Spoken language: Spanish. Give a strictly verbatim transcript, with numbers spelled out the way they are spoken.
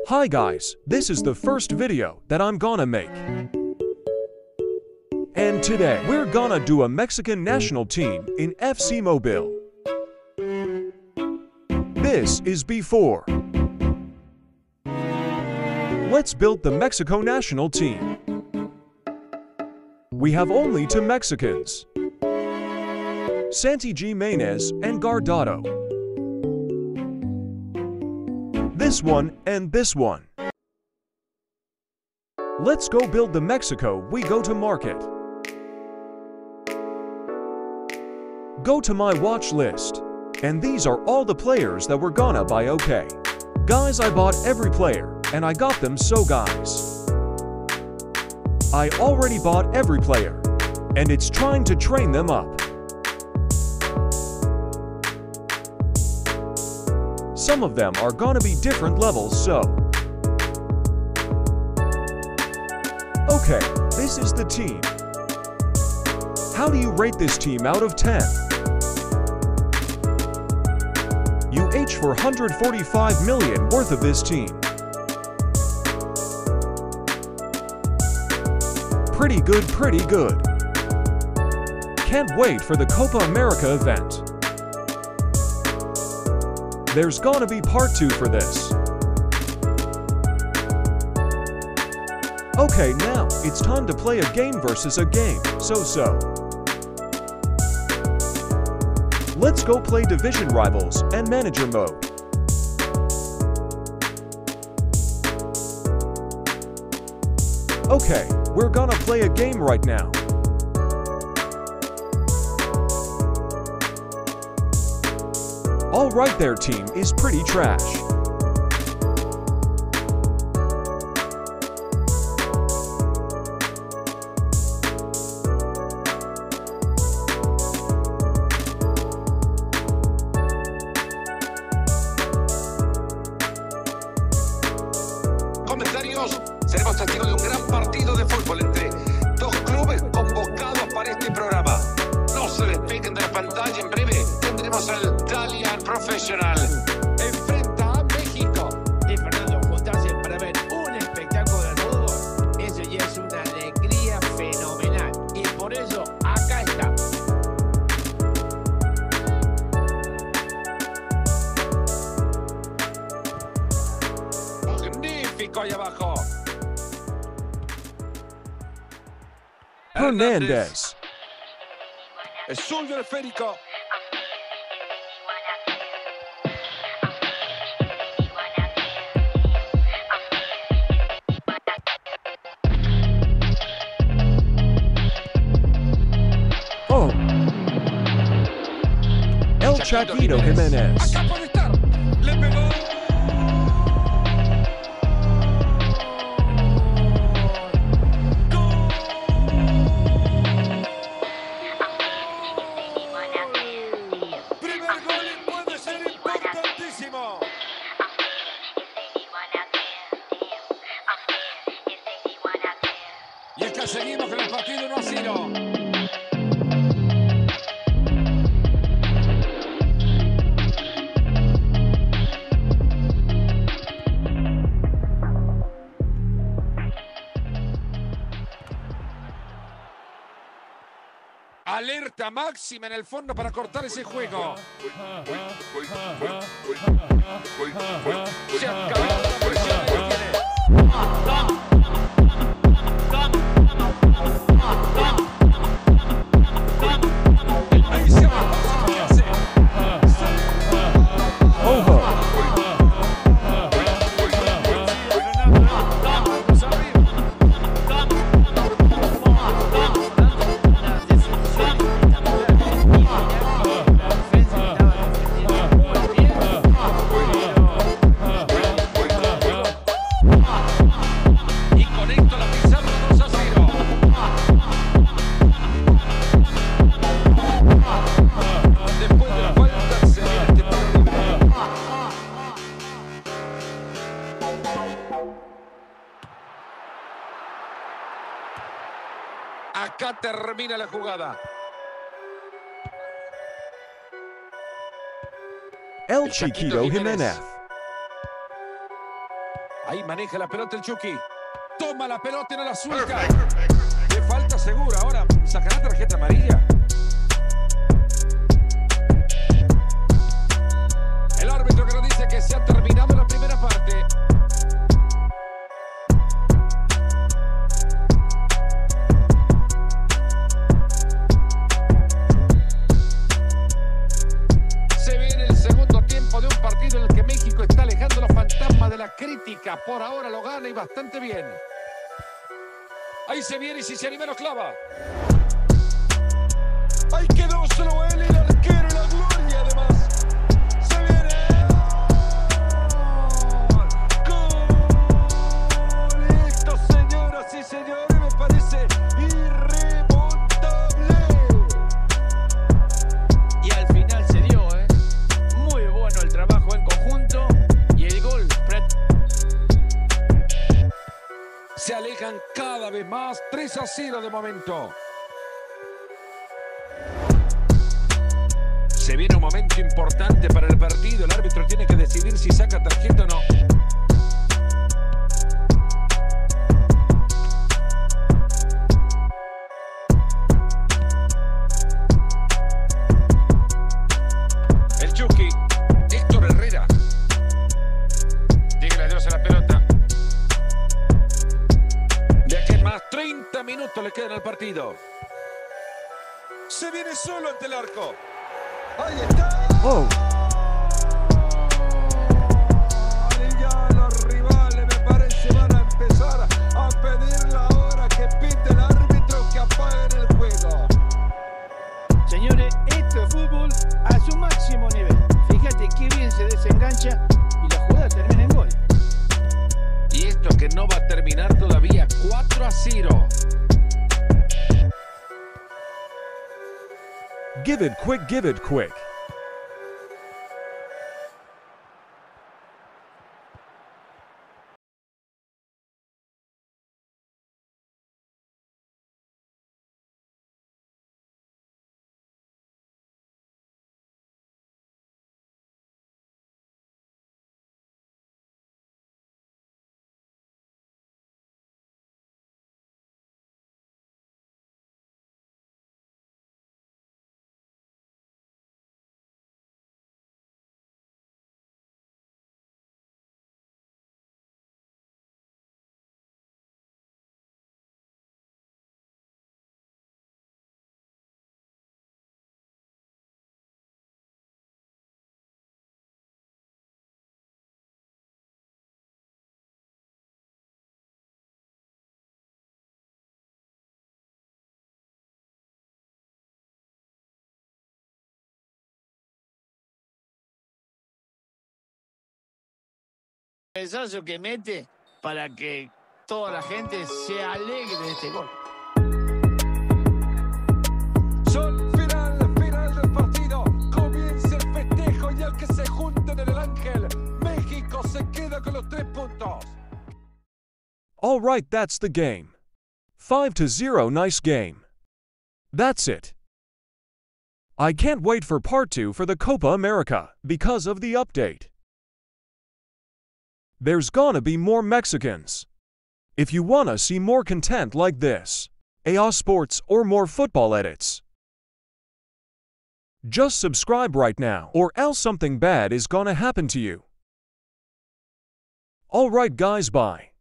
Hi guys, this is the first video that I'm gonna make. And today, we're gonna do a Mexican national team in F C Mobile. This is before. Let's build the Mexico national team. We have only two Mexicans, Santi Jimenez and Guardado. This one and this one. Let's go build the Mexico we go to market. Go to my watch list. And these are all the players that we're gonna buy, okay? Guys, I bought every player, and I got them, so guys. I already bought every player, and it's trying to train them up. Some of them are gonna be different levels, so. Okay, this is the team. How do you rate this team out of ten? You H for one hundred forty-five million worth of this team. Pretty good, pretty good. Can't wait for the Copa America event. There's gonna be part two for this. Okay, now it's time to play a game versus a game, so-so. Let's go play Division Rivals and Manager Mode. Okay, we're gonna play a game right now. All right, their team is pretty trash. Comentarios, seremos testigos de un gran partido de fútbol entre dos clubes convocados para este programa. No se despeguen de la pantalla, en breve tendremos al Dalian Professional. Enfrenta a México. Y Fernando, juntarse para ver un espectáculo de fútbol, eso ya es una alegría fenomenal. Y por eso, acá está. Magnífico ahí abajo. Hernandez. Es suyo el esférico. Oh. El Chaquito Jimenez. Acá puede estar. Le pegó. Primer gol y puede ser importantísimo. Y acá seguimos con el partido uno a cero. Alerta máxima en el fondo para cortar ese juego. Se acabó la presión que tiene. Ahí se va. ¿Qué hace? Ojo. Y conecta la pizarra dos a cero. Después de la falta se viene este problema. Acá termina la jugada. El Chiquito Jimenez. Ahí maneja la pelota el Chucky. Toma la pelota y no la suelta. Le falta seguro. Ahora sacará tarjeta amarilla. El árbitro que nos dice que se ha terminado la primera parte. Se viene el segundo tiempo de un partido en el que México está alejando los fantasmas de la crítica. Por ahora lo gana y bastante bien. Ahí se viene y si se anima lo clava. Ahí quedó solo él y el arquero y la gloria además. Se viene. ¡Gol! Esto, señoras y señores, me parece irremontable. Y al final se dio, ¿eh? Muy bueno el trabajo en conjunto y el gol. Se alejan cada vez más. tres a cero de momento. Se viene un momento importante para el partido. El árbitro tiene que decidir si saca tarjeta o no. El Chucky. Héctor Herrera. Dígale adiós a la pelota. De aquí en más, treinta minutos le quedan al partido. Se viene solo ante el arco. ¡Ahí está! Oh, Y ya los rivales, me parece, van a empezar a pedir la hora que pite el árbitro que apaguen el juego. Señores, esto es fútbol a su máximo nivel. Fíjate qué bien se desengancha y la jugada termina en gol. Y esto que no va a terminar todavía. cuatro a cero. give it quick, give it quick. El cabezazo que mete para que toda la gente se alegre de este gol. Son final, final del partido. Comienza el festejo y el que se junten en el Ángel. México se queda con los tres puntos. All right, that's the game. five to zero, nice game. That's it. I can't wait for part two for the Copa America because of the update. There's gonna be more Mexicans. If you wanna see more content like this, A O Sports or more football edits, just subscribe right now or else something bad is gonna happen to you. Alright guys, bye.